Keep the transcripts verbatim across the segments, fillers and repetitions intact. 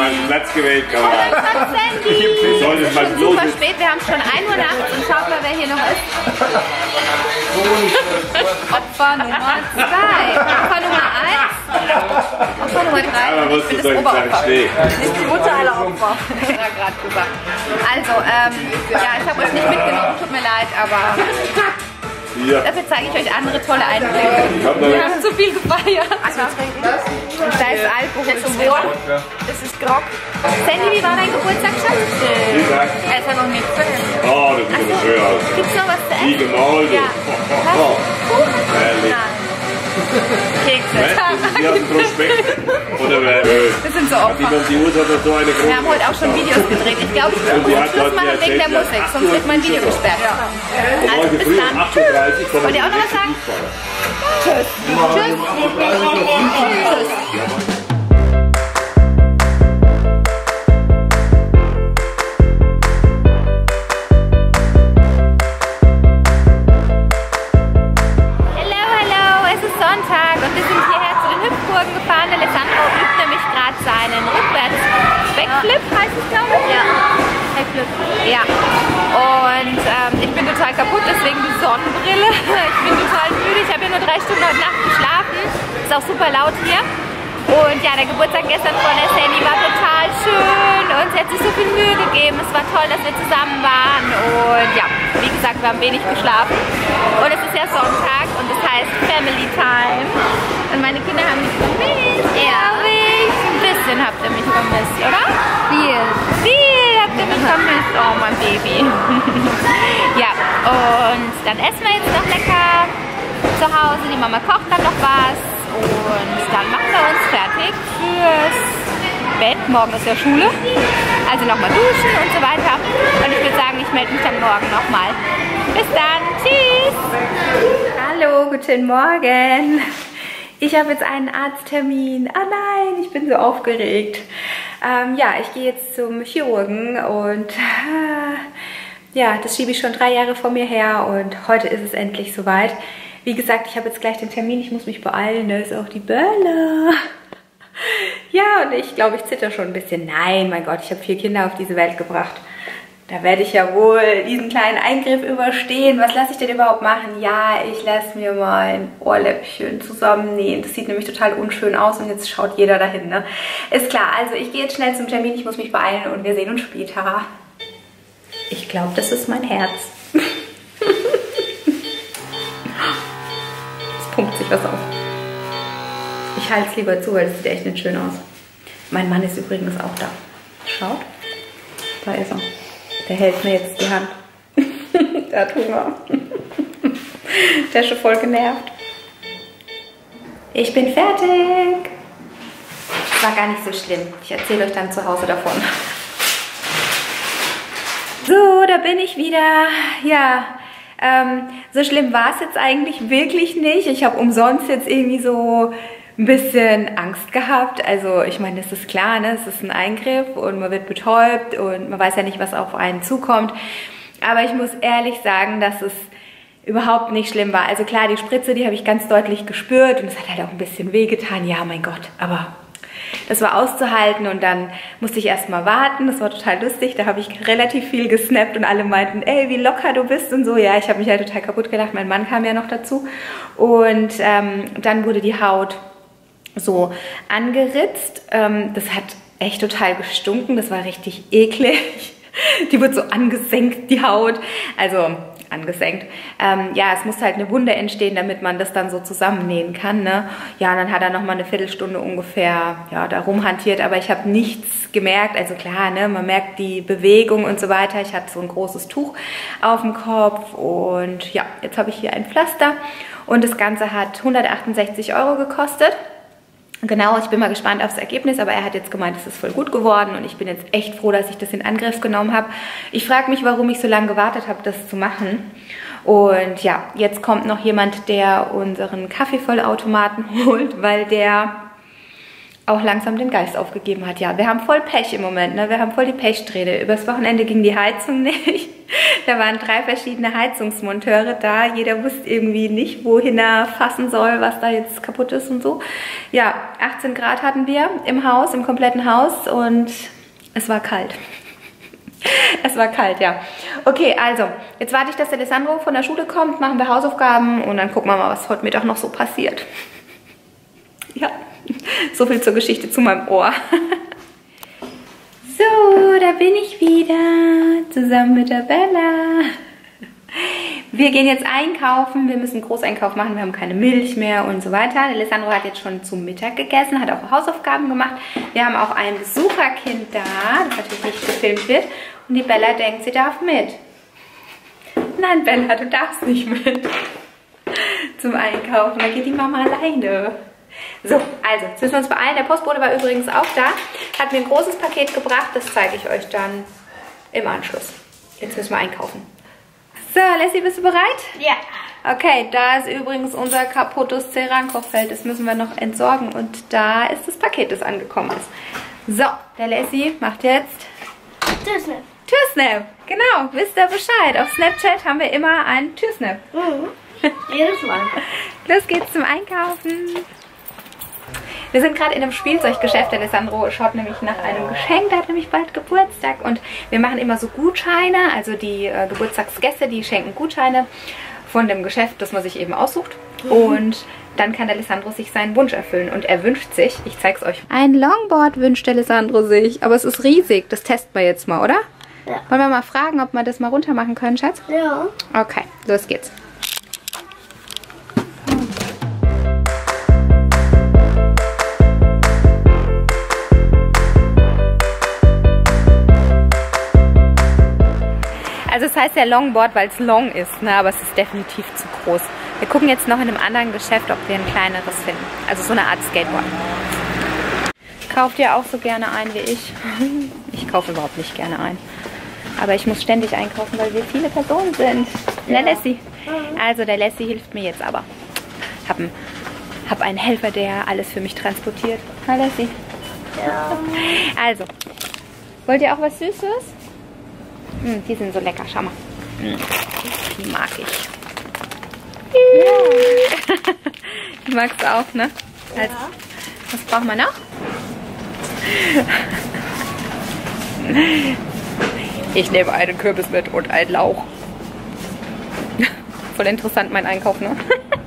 falschen Platz gewählt, Kamerad. Sandy! Du solltest mal Schon super spät, wir haben schon ein Uhr nachts und schaut mal, wer hier noch ist. Opfer Nummer zwei. Opfer Nummer eins. Opfer Nummer drei. Aber Ich musst bin du das so Oberopfer. Schnee. Nicht die Mutter aller Opfer. Ja, gerade gesagt. Also, ähm, ja, ich habe euch nicht mitgenommen, tut mir leid, aber Ja. dafür zeige ich euch andere tolle Einblicke. Wir haben zu viel gefeiert. Also, und da ist Alkohol zum Wohl. Das ist Grog. Sandy, wie war dein Geburtstag, Schatz? Er ist ja noch nichts. Oh, das sieht aber schön aus. Gibt's noch was zu essen? Wie gemalt. Ja. Oh, oh. Kuchen? Herrlich. Nein. Kekse. Das ist hier ein Prospekt. Oder wer? Das sind so Opfer. Die Uhr hat so eine Wir haben heute auch schon Videos gedreht. Ich glaube, ich muss zum Schluss machen wegen der Musik, sonst wird mein Video gesperrt. Also bis dann. Tschüss. Wollt ihr auch noch was sagen? Tschüss. Tschüss. Tschüss. Gefahren. Alessandro übt nämlich gerade seinen Rückwärts-Backflip, heißt es, glaube ich? Ja. Backflip. Ja. Und ähm, ich bin total kaputt, deswegen die Sonnenbrille. Ich bin total müde. Ich habe ja nur drei Stunden heute Nacht geschlafen. Ist auch super laut hier. Und ja, der Geburtstag gestern von der Sandy war total schön und sie hat sich so viel Mühe gegeben. Es war toll, dass wir zusammen waren und ja, wie gesagt, wir haben wenig geschlafen. Und es ist ja Sonntag und das heißt Family Time. Und meine Kinder haben mich vermisst. Ja. Ein bisschen habt ihr mich vermisst, oder? Viel. Viel habt ihr mich vermisst. Oh, mein Baby. Ja, und dann essen wir jetzt noch lecker zu Hause. Die Mama kocht dann noch was. Und dann machen wir uns fertig fürs Bett. Morgen ist ja Schule. Also nochmal duschen und so weiter. Und ich würde sagen, ich melde mich dann morgen nochmal. Bis dann. Tschüss. Hallo, guten Morgen. Ich habe jetzt einen Arzttermin. Ah nein, ich bin so aufgeregt. Ähm, ja, ich gehe jetzt zum Chirurgen und äh, ja, das schiebe ich schon drei Jahre vor mir her und heute ist es endlich soweit. Wie gesagt, ich habe jetzt gleich den Termin, ich muss mich beeilen, da ist auch die Bella. Ja, und ich glaube, ich zitter schon ein bisschen. Nein, mein Gott, ich habe vier Kinder auf diese Welt gebracht. Da werde ich ja wohl diesen kleinen Eingriff überstehen. Was lasse ich denn überhaupt machen? Ja, ich lasse mir mal ein Ohrläppchen zusammennähen. Das sieht nämlich total unschön aus und jetzt schaut jeder dahin, ne? Ist klar, also ich gehe jetzt schnell zum Termin, ich muss mich beeilen und wir sehen uns später. Ich glaube, das ist mein Herz. Pumpt sich was auf. Ich halte es lieber zu, weil es sieht echt nicht schön aus. Mein Mann ist übrigens auch da. Schaut. Da ist er. Der hält mir jetzt die Hand. Der hat Hunger. Der ist schon voll genervt. Ich bin fertig. Das war gar nicht so schlimm. Ich erzähle euch dann zu Hause davon. So, da bin ich wieder. Ja. Ähm, so schlimm war es jetzt eigentlich wirklich nicht. Ich habe umsonst jetzt irgendwie so ein bisschen Angst gehabt. Also ich meine, das ist klar, ne? Es ist ein Eingriff und man wird betäubt und man weiß ja nicht, was auf einen zukommt. Aber ich muss ehrlich sagen, dass es überhaupt nicht schlimm war. Also klar, die Spritze, die habe ich ganz deutlich gespürt und es hat halt auch ein bisschen wehgetan. Ja, mein Gott, aber das war auszuhalten und dann musste ich erstmal warten. Das war total lustig. Da habe ich relativ viel gesnappt und alle meinten, ey, wie locker du bist und so. Ja, ich habe mich halt total kaputt gelacht. Mein Mann kam ja noch dazu. Und ähm, dann wurde die Haut so angeritzt. Ähm, das hat echt total gestunken. Das war richtig eklig. Die wird so angesenkt, die Haut. Also angesenkt. Ähm, ja, es muss halt eine Wunde entstehen, damit man das dann so zusammennähen kann, ne? Ja, und dann hat er noch mal eine Viertelstunde ungefähr, ja, da rumhantiert, aber ich habe nichts gemerkt. Also klar, ne, man merkt die Bewegung und so weiter. Ich hatte so ein großes Tuch auf dem Kopf und ja, jetzt habe ich hier ein Pflaster und das Ganze hat hundertachtundsechzig Euro gekostet. Genau, ich bin mal gespannt aufs Ergebnis, aber er hat jetzt gemeint, es ist voll gut geworden und ich bin jetzt echt froh, dass ich das in Angriff genommen habe. Ich frage mich, warum ich so lange gewartet habe, das zu machen. Und ja, jetzt kommt noch jemand, der unseren Kaffeevollautomaten holt, weil der auch langsam den Geist aufgegeben hat. Ja, wir haben voll Pech im Moment, ne? Wir haben voll die Pechsträhne. Übers Wochenende ging die Heizung nicht. Da waren drei verschiedene Heizungsmonteure da. Jeder wusste irgendwie nicht, wohin er fassen soll, was da jetzt kaputt ist und so. Ja, achtzehn Grad hatten wir im Haus, im kompletten Haus und es war kalt. Es war kalt, ja. Okay, also, jetzt warte ich, dass der Alessandro von der Schule kommt, machen wir Hausaufgaben und dann gucken wir mal, was heute Mittag noch so passiert. Ja. So viel zur Geschichte zu meinem Ohr. So, da bin ich wieder. Zusammen mit der Bella. Wir gehen jetzt einkaufen. Wir müssen Großeinkauf machen. Wir haben keine Milch mehr und so weiter. Der Alessandro hat jetzt schon zum Mittag gegessen, hat auch Hausaufgaben gemacht. Wir haben auch ein Besucherkind da, das natürlich nicht gefilmt wird. Und die Bella denkt, sie darf mit. Nein, Bella, du darfst nicht mit. Zum Einkaufen. Da geht die Mama alleine. So, also, jetzt müssen wir uns beeilen. Der Postbote war übrigens auch da, hat mir ein großes Paket gebracht. Das zeige ich euch dann im Anschluss. Jetzt müssen wir einkaufen. So, Lassie, bist du bereit? Ja. Okay, da ist übrigens unser kaputtes Cerankow-Feld. Das müssen wir noch entsorgen. Und da ist das Paket, das angekommen ist. So, der Lassie macht jetzt Türsnap. Türsnap. Genau, wisst ihr Bescheid. Auf Snapchat haben wir immer einen Türsnap. Mhm. Jedes Mal. Los geht's zum Einkaufen. Wir sind gerade in einem Spielzeuggeschäft. Der Alessandro schaut nämlich nach einem Geschenk. Der hat nämlich bald Geburtstag. Und wir machen immer so Gutscheine. Also die äh, Geburtstagsgäste, die schenken Gutscheine von dem Geschäft, das man sich eben aussucht. Mhm. Und dann kann der Alessandro sich seinen Wunsch erfüllen. Und er wünscht sich, ich zeig's euch. Ein Longboard wünscht der Alessandro sich. Aber es ist riesig. Das testen wir jetzt mal, oder? Ja. Wollen wir mal fragen, ob wir das mal runter machen können, Schatz? Ja. Okay, los geht's. Also es heißt ja Longboard, weil es long ist, ne? Aber es ist definitiv zu groß. Wir gucken jetzt noch in einem anderen Geschäft, ob wir ein kleineres finden. Also so eine Art Skateboard. Kauft ihr auch so gerne ein wie ich? Ich kaufe überhaupt nicht gerne ein. Aber ich muss ständig einkaufen, weil wir viele Personen sind. Ja. Ne, Lassie? Also der Lassie hilft mir jetzt aber. Hab einen, hab einen Helfer, der alles für mich transportiert. Na, Lassie? Ja. Also, wollt ihr auch was Süßes? Hm, die sind so lecker, schau mal. Hm, die mag ich. Ja. Die magst du auch, ne? Also, ja. Was brauchen wir noch? Ich nehme einen Kürbis mit und einen Lauch. Voll interessant mein Einkauf, ne?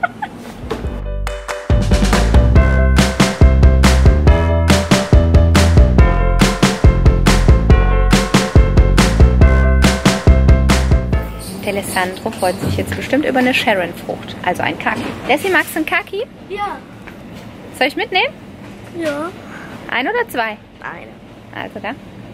Der Alessandro freut sich jetzt bestimmt über eine Sharon-Frucht, also ein Kaki. Lassie, magst du einen Kaki? Ja. Soll ich mitnehmen? Ja. Ein oder zwei? Eine. Also da.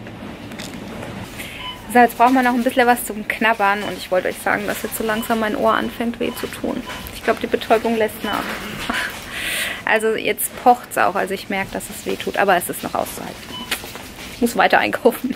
So, jetzt brauchen wir noch ein bisschen was zum Knabbern und ich wollte euch sagen, dass jetzt so langsam mein Ohr anfängt weh zu tun. Ich glaube, die Betäubung lässt nach. Also jetzt pocht es auch, also ich merke, dass es weh tut, aber es ist noch auszuhalten. Ich muss weiter einkaufen.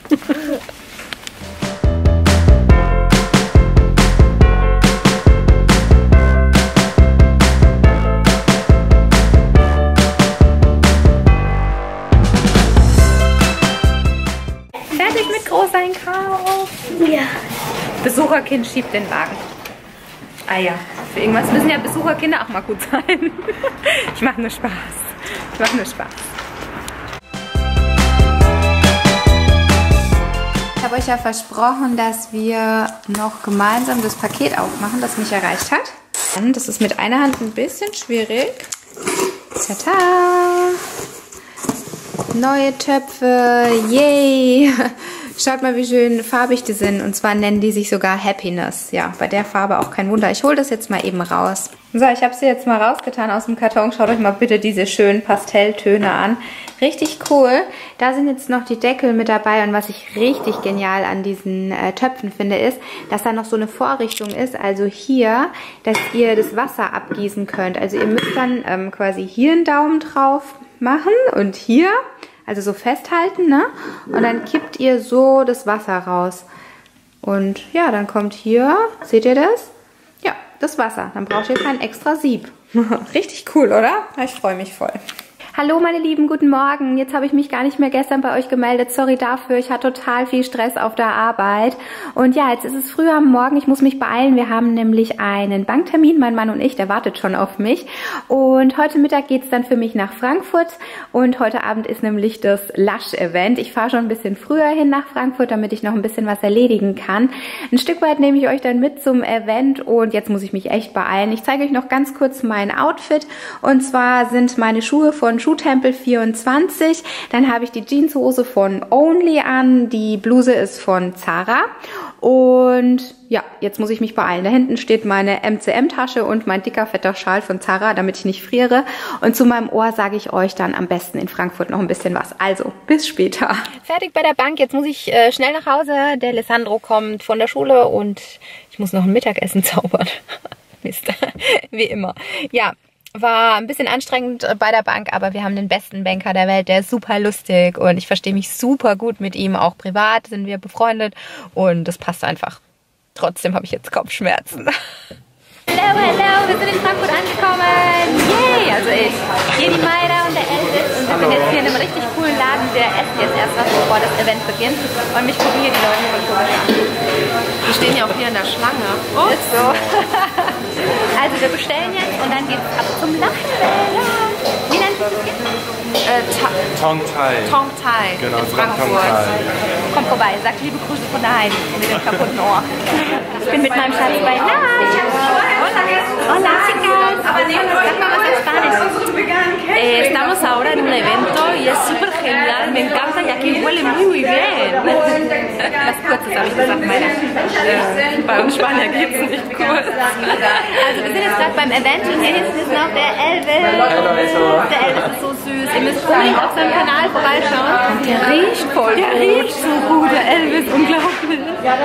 Fertig mit Großeinkauf. Ja. Besucherkind schiebt den Wagen. Ah ja, für irgendwas müssen ja Besucherkinder auch mal gut sein. Ich mache nur Spaß. Ich mache nur Spaß. Ich habe euch ja versprochen, dass wir noch gemeinsam das Paket aufmachen, das mich erreicht hat. Das ist mit einer Hand ein bisschen schwierig. Tada! Neue Töpfe, yay! Schaut mal, wie schön farbig die sind. Und zwar nennen die sich sogar Happiness. Ja, bei der Farbe auch kein Wunder. Ich hole das jetzt mal eben raus. So, ich habe sie jetzt mal rausgetan aus dem Karton. Schaut euch mal bitte diese schönen Pastelltöne an. Richtig cool. Da sind jetzt noch die Deckel mit dabei. Und was ich richtig genial an diesen äh, Töpfen finde, ist, dass da noch so eine Vorrichtung ist. Also hier, dass ihr das Wasser abgießen könnt. Also ihr müsst dann ähm, quasi hier einen Daumen drauf machen und hier, also so festhalten, ne? Und dann kippt ihr so das Wasser raus. Und ja, dann kommt hier, seht ihr das? Ja, das Wasser. Dann braucht ihr kein extra Sieb. Richtig cool, oder? Ich freue mich voll. Hallo meine Lieben, guten Morgen. Jetzt habe ich mich gar nicht mehr gestern bei euch gemeldet. Sorry dafür, ich hatte total viel Stress auf der Arbeit. Und ja, jetzt ist es früh am Morgen, ich muss mich beeilen. Wir haben nämlich einen Banktermin, mein Mann und ich, der wartet schon auf mich. Und heute Mittag geht es dann für mich nach Frankfurt. Und heute Abend ist nämlich das Lush-Event. Ich fahre schon ein bisschen früher hin nach Frankfurt, damit ich noch ein bisschen was erledigen kann. Ein Stück weit nehme ich euch dann mit zum Event und jetzt muss ich mich echt beeilen. Ich zeige euch noch ganz kurz mein Outfit. Und zwar sind meine Schuhe von Schuhtempel vierundzwanzig, dann habe ich die Jeanshose von Only an, die Bluse ist von Zara und ja, jetzt muss ich mich beeilen. Da hinten steht meine M C M-Tasche und mein dicker, fetter Schal von Zara, damit ich nicht friere. Und zu meinem Ohr sage ich euch dann am besten in Frankfurt noch ein bisschen was. Also, bis später. Fertig bei der Bank, jetzt muss ich äh, schnell nach Hause. Der Alessandro kommt von der Schule und ich muss noch ein Mittagessen zaubern. Mist, wie immer. Ja. War ein bisschen anstrengend bei der Bank, aber wir haben den besten Banker der Welt, der ist super lustig und ich verstehe mich super gut mit ihm, auch privat sind wir befreundet und das passt einfach. Trotzdem habe ich jetzt Kopfschmerzen. Hallo, hallo, wir sind in Frankfurt angekommen. Yay, also ich, hier die Mayra und der Elvis und wir sind jetzt hier in einem richtig coolen Laden. Wir essen jetzt erst was, bevor das Event beginnt und mich gucken hier die Leute von komisch an. Wir stehen ja auch hier in der Schlange. Oh. Ist so. Also wir bestellen jetzt und dann geht's ab zum Lachen. Wie nennt sich das jetzt? Äh, Tong Thai. Tong Thai Genau, in Frankfurt. Kommt vorbei, sagt liebe Grüße von daheim mit dem kaputten Ohr. Ich bin mit meinem Schatz bei Nacht. Hola, chicas. Sag mal was in Spanisch. Eh, estamos ahora en un evento y es súper genial. Me encanta y aquí huele muy bien. Was Kurzes habe ich gesagt, meine. Äh, bei uns Spanier geht es nicht kurz. Also wir sind jetzt gerade beim Event und hier hinten ist noch der Elvis. Der Elvis ist so süß. Ihr müsst unbedingt auf seinem Kanal vorbeischauen. Der riecht voll. Der riecht so gut, der Elvis, unglaublich.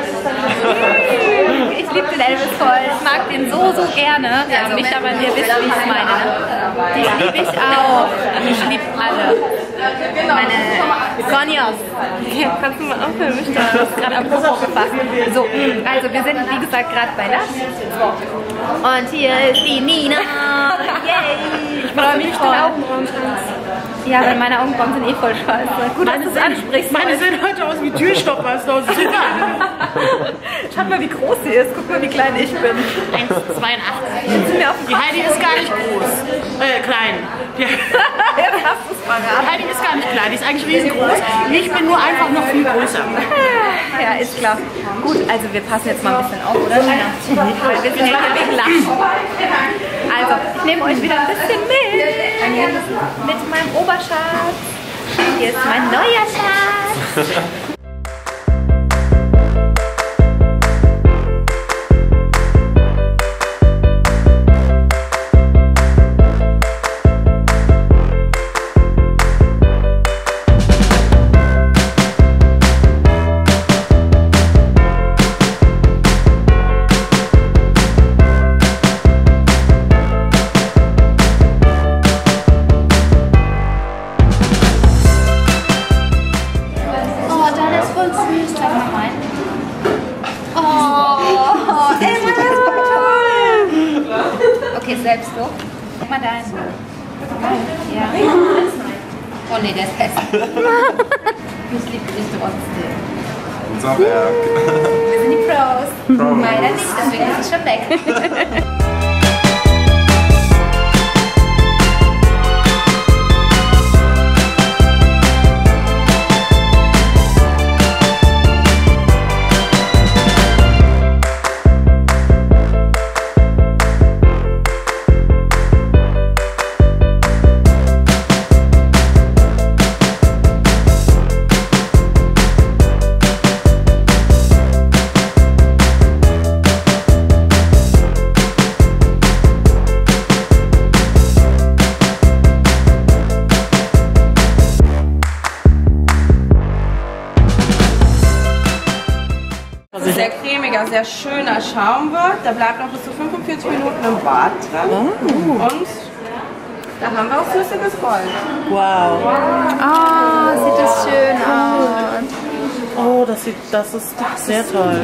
Ich liebe den Elvis voll. Ich mag den so, so gerne. Also nicht, aber ihr wisst, wie ich es meine. Die liebe ich auch. Ich liebe alle. Meine Sonjas. Ja, kannst du mal aufhören, mich da? Du hast gerade am Popo gefasst. So, also wir sind wie gesagt gerade bei Nacht. Und hier ist die Nina. Yay! Ich freue mich voll. Ja, weil meine Augenbrauen sind eh voll scheiße. Gut, dass du es ansprichst. Meine sehen heute aus wie Türstopper. Ist doch super. Schaut mal, wie groß sie ist. Guck mal, wie klein ich bin. eins Komma zweiundachtzig. Die Heidi ist gar nicht groß. Äh, klein. Die Jetzt hast du es verraten. Heidi ist gar nicht klein. Die ist eigentlich riesengroß. Ich bin nur einfach noch viel größer. Ja, ist klar. Gut, also wir passen jetzt mal ein bisschen auf, oder? Ja. Weil wir sind ja hier wegen Lachen. Also, ich nehme euch wieder ein bisschen mit. Mit meinem Oberschatz. Hier ist mein neuer Schatz. Okay, selbst so. Guck mal deinen. Ja. Oh ne, der ist hässlich. Ich liebe dich trotzdem. Unser Werk. Wir sind die Pros. Pros. Meiner nicht, deswegen ist es schon weg. Sehr cremiger, sehr schöner Schaum wird. Der bleibt noch bis zu fünfundvierzig Minuten im Bad drin. Oh. Und da haben wir auch flüssiges Gold. Wow. Ah, oh, sieht das schön aus. Oh, das sieht, das ist das sehr ist toll.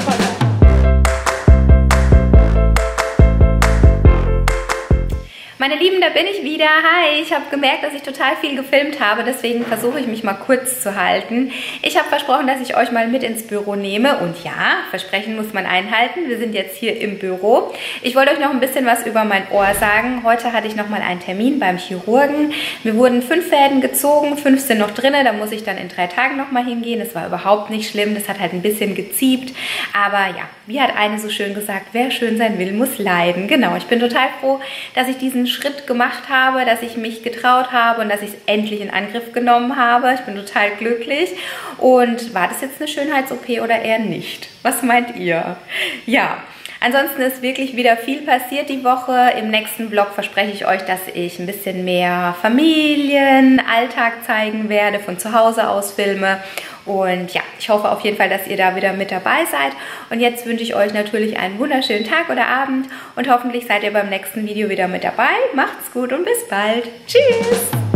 Meine Lieben, da bin ich wieder. Hi, ich habe gemerkt, dass ich total viel gefilmt habe, deswegen versuche ich mich mal kurz zu halten. Ich habe versprochen, dass ich euch mal mit ins Büro nehme und ja, Versprechen muss man einhalten. Wir sind jetzt hier im Büro. Ich wollte euch noch ein bisschen was über mein Ohr sagen. Heute hatte ich noch mal einen Termin beim Chirurgen. Mir wurden fünf Fäden gezogen, fünf sind noch drin, da muss ich dann in drei Tagen noch mal hingehen. Das war überhaupt nicht schlimm, das hat halt ein bisschen geziebt, aber ja, wie hat eine so schön gesagt, wer schön sein will, muss leiden. Genau, ich bin total froh, dass ich diesen Schritt gemacht habe, dass ich mich getraut habe und dass ich es endlich in Angriff genommen habe. Ich bin total glücklich. Und war das jetzt eine Schönheits-O P oder eher nicht? Was meint ihr? Ja. Ansonsten ist wirklich wieder viel passiert die Woche. Im nächsten Vlog verspreche ich euch, dass ich ein bisschen mehr Familienalltag zeigen werde, von zu Hause aus filme. Und ja, ich hoffe auf jeden Fall, dass ihr da wieder mit dabei seid. Und jetzt wünsche ich euch natürlich einen wunderschönen Tag oder Abend. Und hoffentlich seid ihr beim nächsten Video wieder mit dabei. Macht's gut und bis bald. Tschüss!